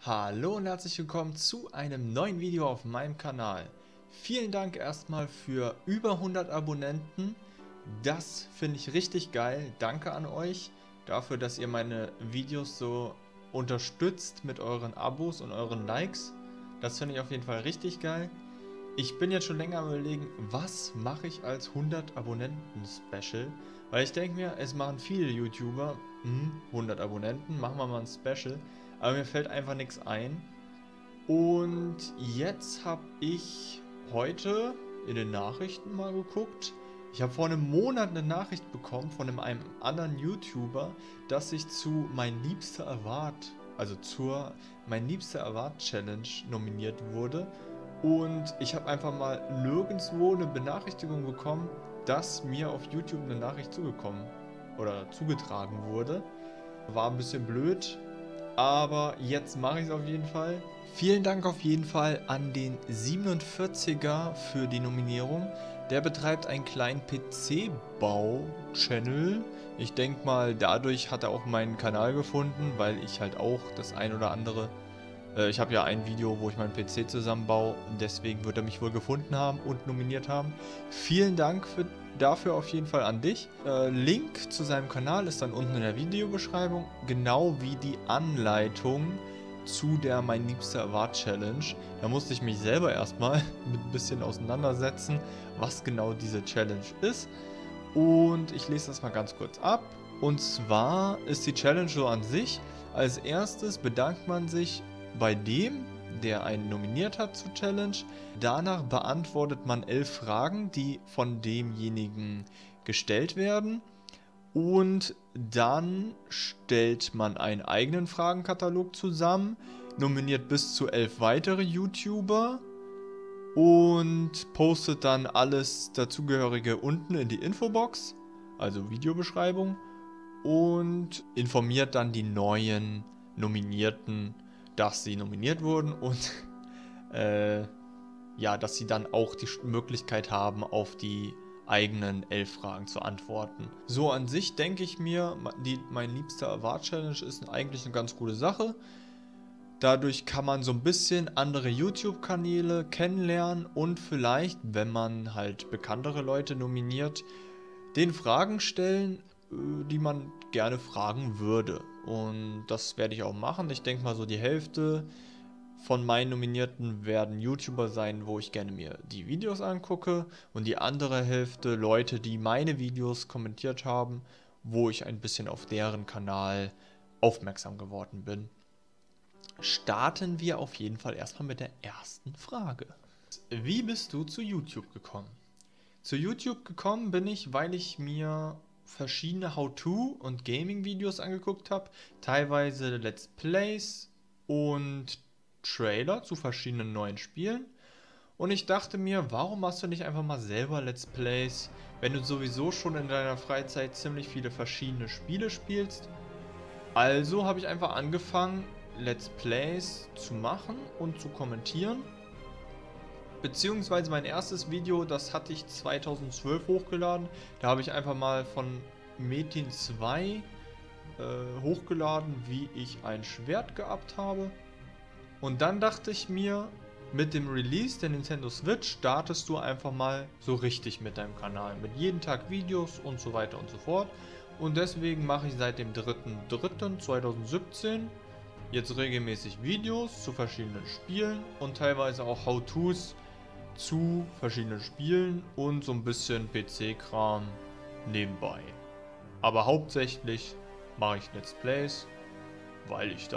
Hallo und herzlich willkommen zu einem neuen Video auf meinem Kanal. Vielen Dank erstmal für über 100 Abonnenten. Das finde ich richtig geil. Danke an euch dafür, dass ihr meine Videos so unterstützt mit euren Abos und euren Likes. Das finde ich auf jeden Fall richtig geil. Ich bin jetzt schon länger am Überlegen, was mache ich als 100 Abonnenten Special? Weil ich denke mir, es machen viele YouTuber, 100 Abonnenten, machen wir mal ein Special. Aber mir fällt einfach nichts ein. Und jetzt habe ich heute in den Nachrichten mal geguckt. Ich habe vor einem Monat eine Nachricht bekommen von einem anderen YouTuber, dass ich zu Mein Liebster Award, also zur Mein Liebster Award Challenge nominiert wurde. Und ich habe einfach mal nirgendwo eine Benachrichtigung bekommen, dass mir auf YouTube eine Nachricht zugekommen oder zugetragen wurde. War ein bisschen blöd. Aber jetzt mache ich es auf jeden Fall. Vielen Dank auf jeden Fall an den 47er für die Nominierung. Der betreibt einen kleinen PC-Bau-Channel. Ich denke mal, dadurch hat er auch meinen Kanal gefunden, weil ich halt auch das ein oder andere... ich habe ja ein Video, wo ich meinen PC zusammenbaue. Deswegen wird er mich wohl gefunden haben und nominiert haben. Vielen Dank dafür auf jeden Fall an dich. Link zu seinem Kanal ist dann unten in der Videobeschreibung, genau wie die Anleitung zu der Mein Liebster Award Challenge. Da musste ich mich selber erstmal mit ein bisschen auseinandersetzen, was genau diese Challenge ist. Und ich lese das mal ganz kurz ab. Und zwar ist die Challenge so an sich: Als erstes bedankt man sich bei dem, der einen nominiert hat zur Challenge. Danach beantwortet man 11 Fragen, die von demjenigen gestellt werden. Und dann stellt man einen eigenen Fragenkatalog zusammen, nominiert bis zu 11 weitere YouTuber und postet dann alles dazugehörige unten in die Infobox, also Videobeschreibung, und informiert dann die neuen Nominierten, dass sie nominiert wurden und dass sie dann auch die Möglichkeit haben, auf die eigenen 11 Fragen zu antworten. So an sich denke ich mir, Mein Liebster Award Challenge ist eigentlich eine ganz gute Sache. Dadurch kann man so ein bisschen andere YouTube-Kanäle kennenlernen und vielleicht, wenn man halt bekanntere Leute nominiert, den Fragen stellen, die man gerne fragen würde. Und das werde ich auch machen. Ich denke mal, so die Hälfte von meinen Nominierten werden YouTuber sein, wo ich gerne mir die Videos angucke, und die andere Hälfte Leute, die meine Videos kommentiert haben, wo ich ein bisschen auf deren Kanal aufmerksam geworden bin. Starten wir auf jeden Fall erstmal mit der ersten Frage. Wie bist du zu YouTube gekommen? Zu YouTube gekommen bin ich, weil ich mir verschiedene How-To- und Gaming-Videos angeguckt habe, teilweise Let's Plays und Trailer zu verschiedenen neuen Spielen. Und ich dachte mir, warum machst du nicht einfach mal selber Let's Plays, wenn du sowieso schon in deiner Freizeit ziemlich viele verschiedene Spiele spielst? Also habe ich einfach angefangen, Let's Plays zu machen und zu kommentieren. Beziehungsweise mein erstes Video, das hatte ich 2012 hochgeladen. Da habe ich einfach mal von Metin 2 hochgeladen, wie ich ein Schwert geabt habe. Und dann dachte ich mir, mit dem Release der Nintendo Switch startest du einfach mal so richtig mit deinem Kanal. Mit jeden Tag Videos und so weiter und so fort. Und deswegen mache ich seit dem 3.3.2017 jetzt regelmäßig Videos zu verschiedenen Spielen und teilweise auch How-Tos zu verschiedenen Spielen und so ein bisschen PC-Kram nebenbei. Aber hauptsächlich mache ich Let's Plays, weil ich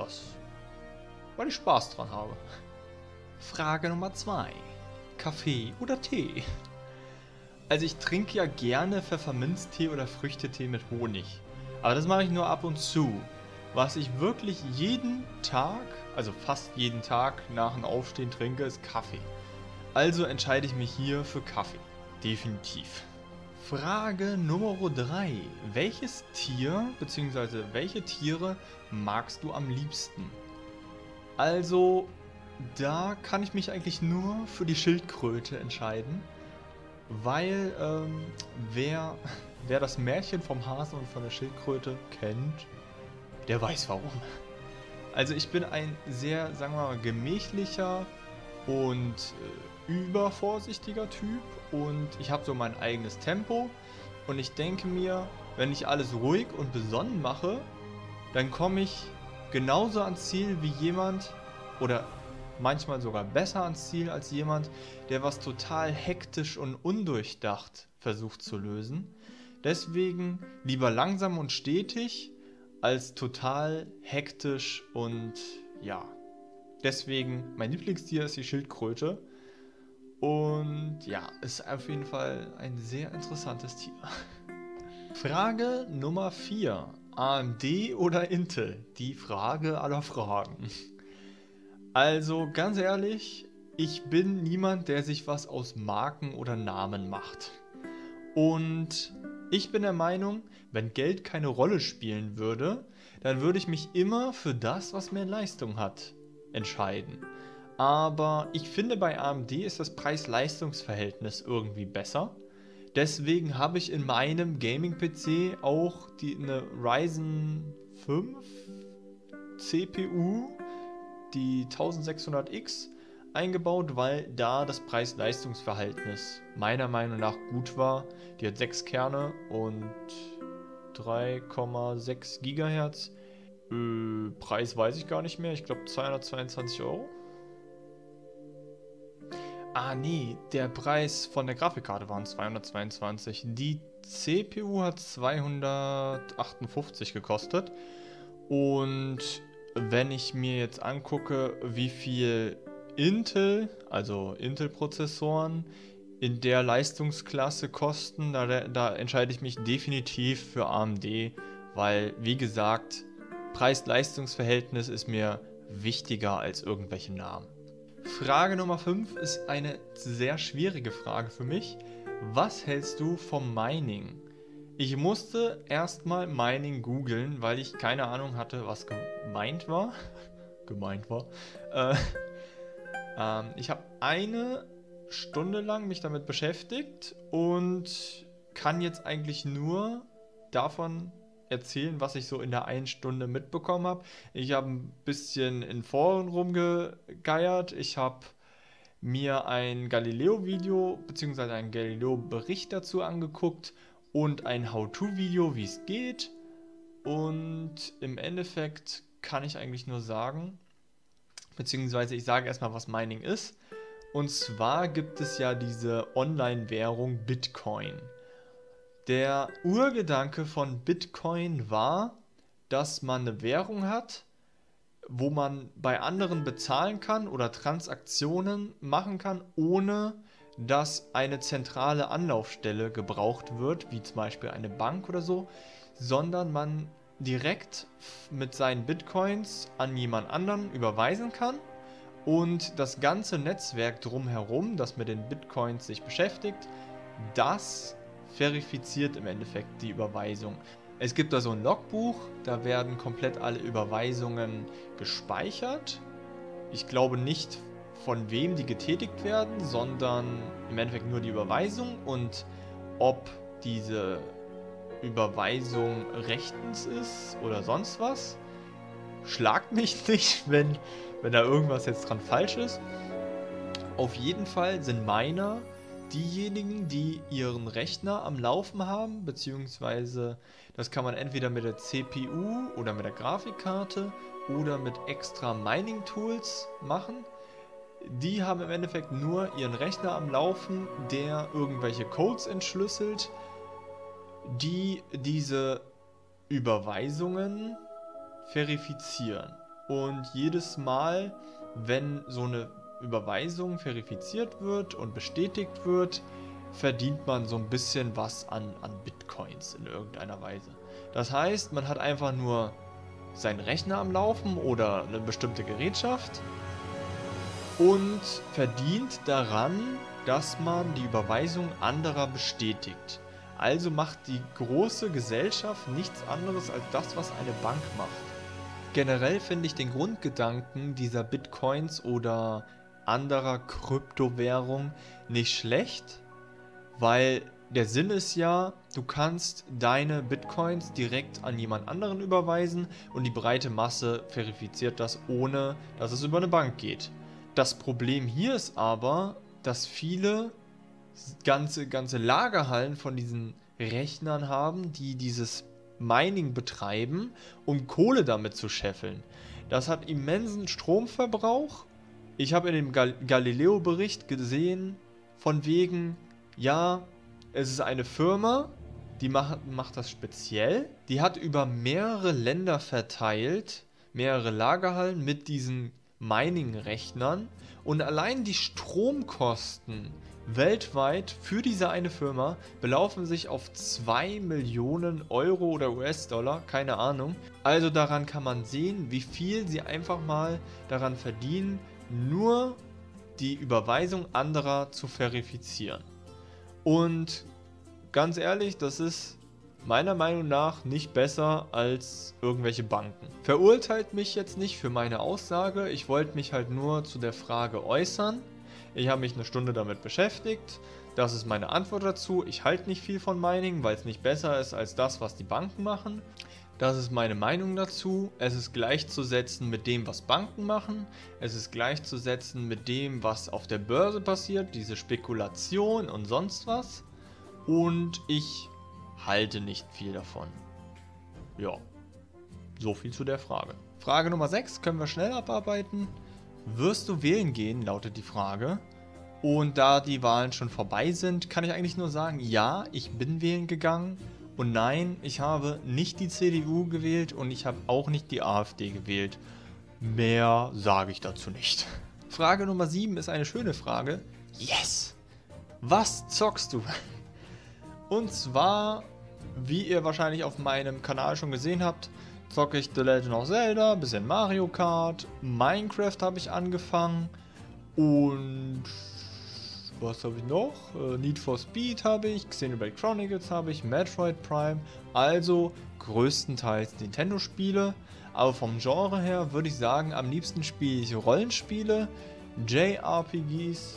Spaß dran habe. Frage Nummer 2. Kaffee oder Tee? Also ich trinke ja gerne Pfefferminztee oder Früchtetee mit Honig. Aber das mache ich nur ab und zu. Was ich wirklich jeden Tag, also fast jeden Tag nach dem Aufstehen trinke, ist Kaffee. Also entscheide ich mich hier für Kaffee. Definitiv. Frage Nummer 3. Welches Tier bzw. welche Tiere magst du am liebsten? Also, da kann ich mich eigentlich nur für die Schildkröte entscheiden, weil wer das Märchen vom Hasen und von der Schildkröte kennt, der weiß warum. Also ich bin ein sehr, sagen wir mal, gemächlicher und übervorsichtiger Typ und ich habe so mein eigenes Tempo und ich denke mir, wenn ich alles ruhig und besonnen mache, dann komme ich genauso ans Ziel wie jemand oder manchmal sogar besser ans Ziel als jemand, der was total hektisch und undurchdacht versucht zu lösen. Deswegen lieber langsam und stetig als total hektisch und ja. Deswegen mein Lieblingstier ist die Schildkröte. Und ja, ist auf jeden Fall ein sehr interessantes Tier. Frage Nummer 4. AMD oder Intel? Die Frage aller Fragen. Also ganz ehrlich, ich bin niemand, der sich was aus Marken oder Namen macht. Und ich bin der Meinung, wenn Geld keine Rolle spielen würde, dann würde ich mich immer für das, was mehr Leistung hat, entscheiden. Aber ich finde, bei AMD ist das Preis-Leistungs-Verhältnis irgendwie besser. Deswegen habe ich in meinem Gaming-PC auch eine Ryzen 5 CPU, die 1600X, eingebaut, weil da das Preis-Leistungs-Verhältnis meiner Meinung nach gut war. Die hat 6 Kerne und 3,6 Gigahertz. Preis weiß ich gar nicht mehr. Ich glaube 222 Euro. Ah nee, der Preis von der Grafikkarte waren 222. Die CPU hat 258 gekostet. Und wenn ich mir jetzt angucke, wie viel Intel, also Intel-Prozessoren, in der Leistungsklasse kosten, da entscheide ich mich definitiv für AMD, weil, wie gesagt, Preis-Leistungs-Verhältnis ist mir wichtiger als irgendwelche Namen. Frage Nummer 5 ist eine sehr schwierige Frage für mich. Was hältst du vom Mining? Ich musste erstmal Mining googeln, weil ich keine Ahnung hatte, was gemeint war. Ich habe eine Stunde lang mich damit beschäftigt und kann jetzt eigentlich nur davon erzählen, was ich so in der einen Stunde mitbekommen habe. Ich habe ein bisschen in Foren rumgegeiert. Ich habe mir ein Galileo-Video bzw. einen Galileo-Bericht dazu angeguckt und ein How-To-Video, wie es geht. Und im Endeffekt kann ich eigentlich nur sagen, beziehungsweise ich sage erstmal, was Mining ist. Und zwar gibt es ja diese Online-Währung Bitcoin. Der Urgedanke von Bitcoin war, dass man eine Währung hat, wo man bei anderen bezahlen kann oder Transaktionen machen kann, ohne dass eine zentrale Anlaufstelle gebraucht wird, wie zum Beispiel eine Bank oder so, sondern man direkt mit seinen Bitcoins an jemand anderen überweisen kann und das ganze Netzwerk drumherum, das mit den Bitcoins sich beschäftigt, das verifiziert im Endeffekt die Überweisung. Es gibt da so ein Logbuch, da werden komplett alle Überweisungen gespeichert. Ich glaube nicht, von wem die getätigt werden, sondern im Endeffekt nur die Überweisung und ob diese Überweisung rechtens ist oder sonst was. Schlagt mich nicht, wenn da irgendwas jetzt dran falsch ist. Auf jeden Fall sind Miner diejenigen, die ihren Rechner am Laufen haben, beziehungsweise das kann man entweder mit der CPU oder mit der Grafikkarte oder mit extra Mining-Tools machen. Die haben im Endeffekt nur ihren Rechner am Laufen, der irgendwelche Codes entschlüsselt, die diese Überweisungen verifizieren. Und jedes Mal, wenn so eine Überweisung verifiziert wird und bestätigt wird, verdient man so ein bisschen was an Bitcoins in irgendeiner Weise. Das heißt, man hat einfach nur seinen Rechner am Laufen oder eine bestimmte Gerätschaft und verdient daran, dass man die Überweisung anderer bestätigt. Also macht die große Gesellschaft nichts anderes als das, was eine Bank macht. Generell finde ich den Grundgedanken dieser Bitcoins oder anderer Kryptowährung nicht schlecht, weil der Sinn ist ja, du kannst deine Bitcoins direkt an jemand anderen überweisen und die breite Masse verifiziert das, ohne dass es über eine Bank geht. Das Problem hier ist aber, dass viele ganze Lagerhallen von diesen Rechnern haben, die dieses Mining betreiben, um Kohle damit zu scheffeln. Das hat immensen Stromverbrauch. Ich habe in dem Galileo-Bericht gesehen, von wegen, ja, es ist eine Firma, die macht das speziell. Die hat über mehrere Länder verteilt, mehrere Lagerhallen mit diesen Mining-Rechnern. Und allein die Stromkosten weltweit für diese eine Firma belaufen sich auf 2 Millionen Euro oder US-Dollar, keine Ahnung. Also daran kann man sehen, wie viel sie einfach mal daran verdienen, nur die Überweisung anderer zu verifizieren. Und ganz ehrlich, das ist meiner Meinung nach nicht besser als irgendwelche Banken. Verurteilt mich jetzt nicht für meine Aussage, ich wollte mich halt nur zu der Frage äußern. Ich habe mich eine Stunde damit beschäftigt, das ist meine Antwort dazu. Ich halte nicht viel von Mining, weil es nicht besser ist als das, was die Banken machen. Das ist meine Meinung dazu. Es ist gleichzusetzen mit dem, was Banken machen. Es ist gleichzusetzen mit dem, was auf der Börse passiert, diese Spekulation und sonst was. Und ich halte nicht viel davon. Ja, so viel zu der Frage. Frage Nummer 6 können wir schnell abarbeiten. Wirst du wählen gehen, lautet die Frage. Und da die Wahlen schon vorbei sind, kann ich eigentlich nur sagen, ja, ich bin wählen gegangen. Und nein, ich habe nicht die CDU gewählt und ich habe auch nicht die AfD gewählt. Mehr sage ich dazu nicht. Frage Nummer 7 ist eine schöne Frage. Yes! Was zockst du? Und zwar, wie ihr wahrscheinlich auf meinem Kanal schon gesehen habt, zocke ich The Legend of Zelda, bisschen Mario Kart, Minecraft habe ich angefangen und was habe ich noch? Need for Speed habe ich, Xenoblade Chronicles habe ich, Metroid Prime, also größtenteils Nintendo-Spiele. Aber vom Genre her würde ich sagen, am liebsten spiele ich Rollenspiele, JRPGs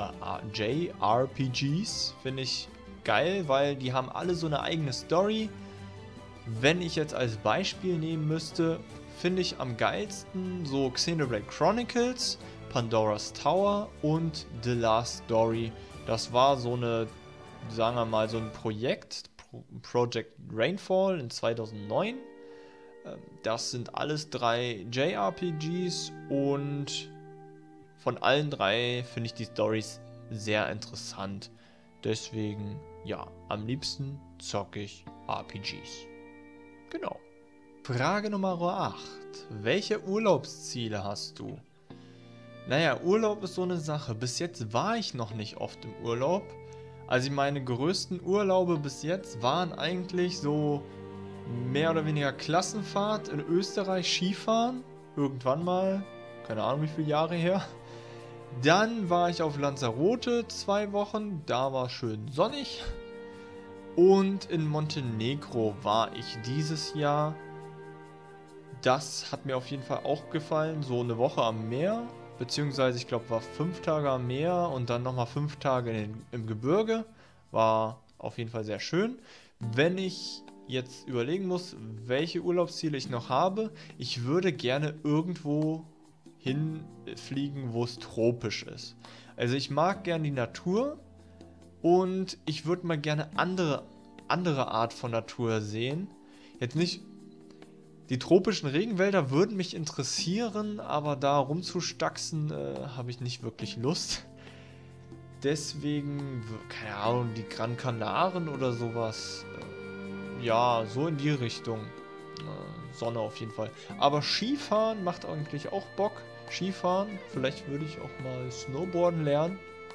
finde ich geil, weil die haben alle so eine eigene Story. Wenn ich jetzt als Beispiel nehmen müsste, finde ich am geilsten so Xenoblade Chronicles, Pandora's Tower und The Last Story. Das war so eine, sagen wir mal, so ein Projekt, Project Rainfall in 2009. Das sind alles 3 JRPGs und von allen 3 finde ich die Storys sehr interessant. Deswegen, ja, am liebsten zocke ich RPGs. Genau. Frage Nummer 8. Welche Urlaubsziele hast du? Naja, Urlaub ist so eine Sache. Bis jetzt war ich noch nicht oft im Urlaub. Also meine größten Urlaube bis jetzt waren eigentlich so mehr oder weniger Klassenfahrt in Österreich, Skifahren. Irgendwann mal, keine Ahnung wie viele Jahre her. Dann war ich auf Lanzarote 2 Wochen, da war schön sonnig. Und in Montenegro war ich dieses Jahr. Das hat mir auf jeden Fall auch gefallen, so eine Woche am Meer. Beziehungsweise ich glaube war 5 Tage am Meer und dann nochmal 5 Tage im Gebirge. War auf jeden Fall sehr schön. Wenn ich jetzt überlegen muss, welche Urlaubsziele ich noch habe, ich würde gerne irgendwo hinfliegen, wo es tropisch ist. Also ich mag gerne die Natur und ich würde mal gerne andere Art von Natur sehen. Jetzt nicht, die tropischen Regenwälder würden mich interessieren, aber da rumzustaxen habe ich nicht wirklich Lust. Deswegen, keine Ahnung, die Gran Canaren oder sowas. Ja, so in die Richtung. Sonne auf jeden Fall. Aber Skifahren macht eigentlich auch Bock. Skifahren, vielleicht würde ich auch mal Snowboarden lernen.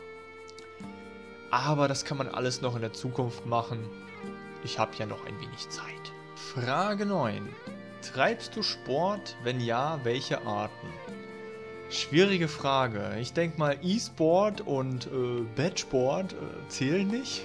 Aber das kann man alles noch in der Zukunft machen. Ich habe ja noch ein wenig Zeit. Frage 9. Treibst du Sport? Wenn ja, welche Arten? Schwierige Frage. Ich denke mal, E-Sport und Bettsport zählen nicht.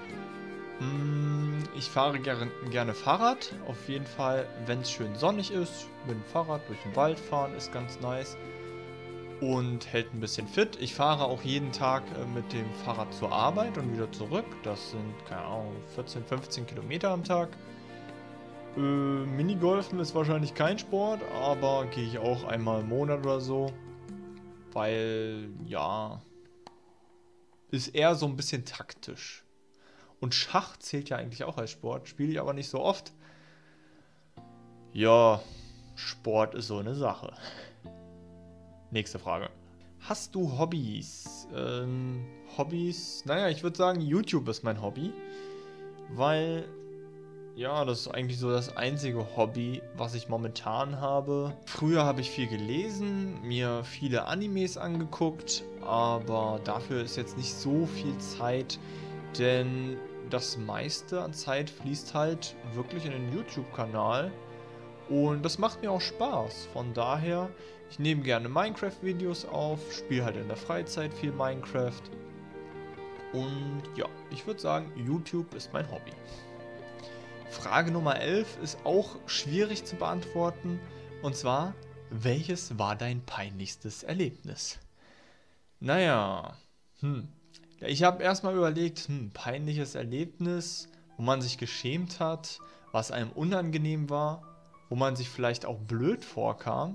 Ich fahre gerne Fahrrad. Auf jeden Fall, wenn es schön sonnig ist, mit dem Fahrrad durch den Wald fahren ist ganz nice. und hält ein bisschen fit. Ich fahre auch jeden Tag mit dem Fahrrad zur Arbeit und wieder zurück. Das sind, keine Ahnung, 14, 15 Kilometer am Tag. Minigolfen ist wahrscheinlich kein Sport, aber gehe ich auch einmal im Monat oder so. Weil, ja, ist eher so ein bisschen taktisch. Und Schach zählt ja eigentlich auch als Sport, spiele ich aber nicht so oft. Ja, Sport ist so eine Sache. Nächste Frage. Hast du Hobbys? Hobbys? Naja, ich würde sagen, YouTube ist mein Hobby. Weil, ja, das ist eigentlich so das einzige Hobby, was ich momentan habe. Früher habe ich viel gelesen, mir viele Animes angeguckt, aber dafür ist jetzt nicht so viel Zeit, denn das meiste an Zeit fließt halt wirklich in den YouTube-Kanal und das macht mir auch Spaß. Von daher, ich nehme gerne Minecraft-Videos auf, spiele halt in der Freizeit viel Minecraft und ja, ich würde sagen, YouTube ist mein Hobby. Frage Nummer 11 ist auch schwierig zu beantworten. Und zwar, welches war dein peinlichstes Erlebnis? Naja, ich habe erstmal überlegt, peinliches Erlebnis, wo man sich geschämt hat, was einem unangenehm war, wo man sich vielleicht auch blöd vorkam.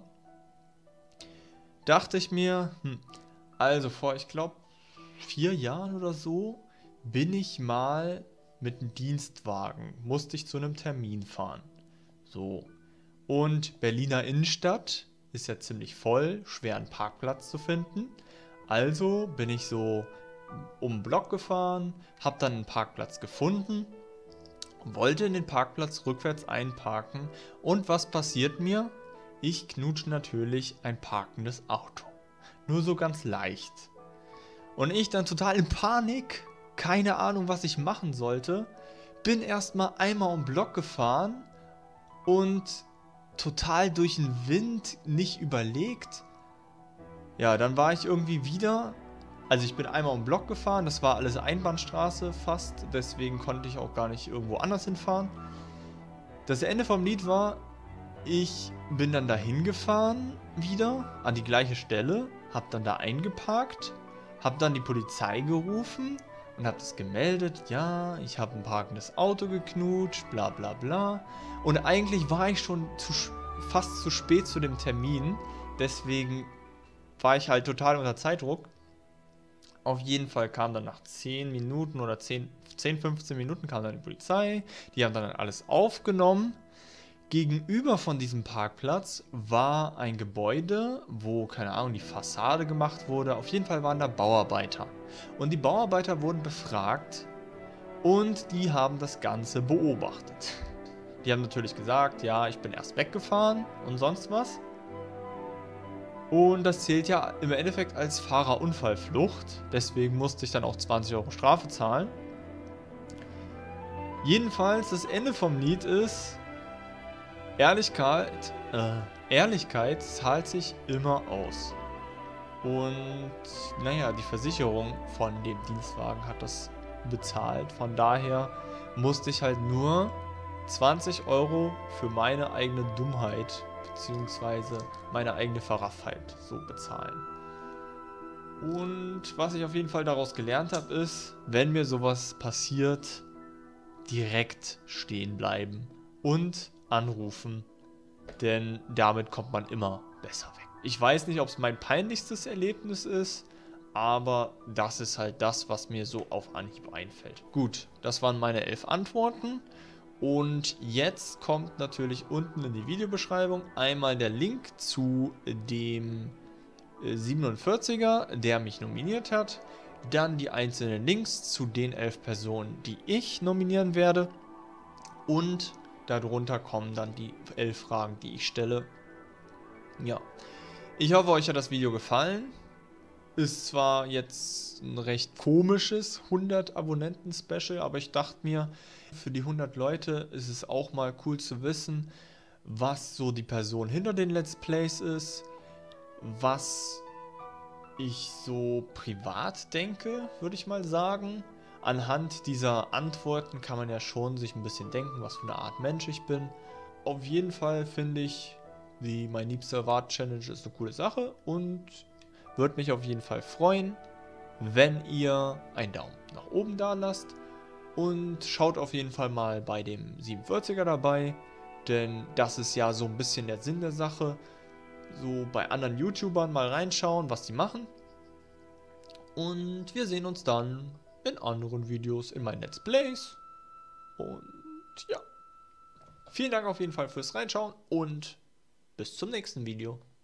Dachte ich mir, also vor, ich glaube, 4 Jahren oder so, bin ich mal mit einem Dienstwagen, musste ich zu einem Termin fahren. So. Und Berliner Innenstadt ist ja ziemlich voll, schwer einen Parkplatz zu finden. Also bin ich so um den Block gefahren, habe dann einen Parkplatz gefunden, wollte in den Parkplatz rückwärts einparken und was passiert mir? Ich knutsche natürlich ein parkendes Auto. Nur so ganz leicht. Und ich dann total in Panik, keine Ahnung, was ich machen sollte, bin erstmal einmal um den Block gefahren und total durch den Wind nicht überlegt. Ja, dann war ich irgendwie wieder, also ich bin einmal um den Block gefahren, das war alles Einbahnstraße fast, deswegen konnte ich auch gar nicht irgendwo anders hinfahren. Das Ende vom Lied war, ich bin dann dahin gefahren wieder, an die gleiche Stelle, hab dann da eingeparkt, hab dann die Polizei gerufen und hab das gemeldet, ja, ich habe ein parkendes Auto geknutscht, bla bla bla. Und eigentlich war ich schon fast zu spät zu dem Termin, deswegen war ich halt total unter Zeitdruck. Auf jeden Fall kam dann nach 10 Minuten oder 10, 15 Minuten kam dann die Polizei, die haben dann alles aufgenommen. Gegenüber von diesem Parkplatz war ein Gebäude, wo, keine Ahnung, die Fassade gemacht wurde. Auf jeden Fall waren da Bauarbeiter. Und die Bauarbeiter wurden befragt und die haben das Ganze beobachtet. Die haben natürlich gesagt, ja, ich bin erst weggefahren und sonst was. Und das zählt ja im Endeffekt als Fahrerunfallflucht. Deswegen musste ich dann auch 20 € Strafe zahlen. Jedenfalls, das Ende vom Lied ist, Ehrlichkeit zahlt sich immer aus. Und naja, die Versicherung von dem Dienstwagen hat das bezahlt. Von daher musste ich halt nur 20 € für meine eigene Dummheit bzw. meine eigene Verrafftheit so bezahlen. Und was ich auf jeden Fall daraus gelernt habe, ist, wenn mir sowas passiert, direkt stehen bleiben und anrufen, denn damit kommt man immer besser weg. Ich weiß nicht, ob es mein peinlichstes Erlebnis ist, aber das ist halt das, was mir so auf Anhieb einfällt. Gut, das waren meine 11 Antworten und jetzt kommt natürlich unten in die Videobeschreibung einmal der Link zu dem 47er, der mich nominiert hat, dann die einzelnen Links zu den 11 Personen, die ich nominieren werde und darunter kommen dann die 11 Fragen, die ich stelle. Ja, ich hoffe, euch hat das Video gefallen. Ist zwar jetzt ein recht komisches 100 Abonnenten-Special, aber ich dachte mir, für die 100 Leute ist es auch mal cool zu wissen, was so die Person hinter den Let's Plays ist, was ich so privat denke, würde ich mal sagen. Anhand dieser Antworten kann man ja schon sich ein bisschen denken, was für eine Art Mensch ich bin. Auf jeden Fall finde ich, die Mein Liebster Wart Challenge ist eine coole Sache und Würde mich auf jeden Fall freuen, wenn ihr einen Daumen nach oben da lasst. Und schaut auf jeden Fall mal bei dem 47er dabei, denn das ist ja so ein bisschen der Sinn der Sache. So bei anderen YouTubern mal reinschauen, was die machen. Und wir sehen uns dann in anderen Videos, in meinen Let's Plays. Und ja, vielen Dank auf jeden Fall fürs Reinschauen und bis zum nächsten Video.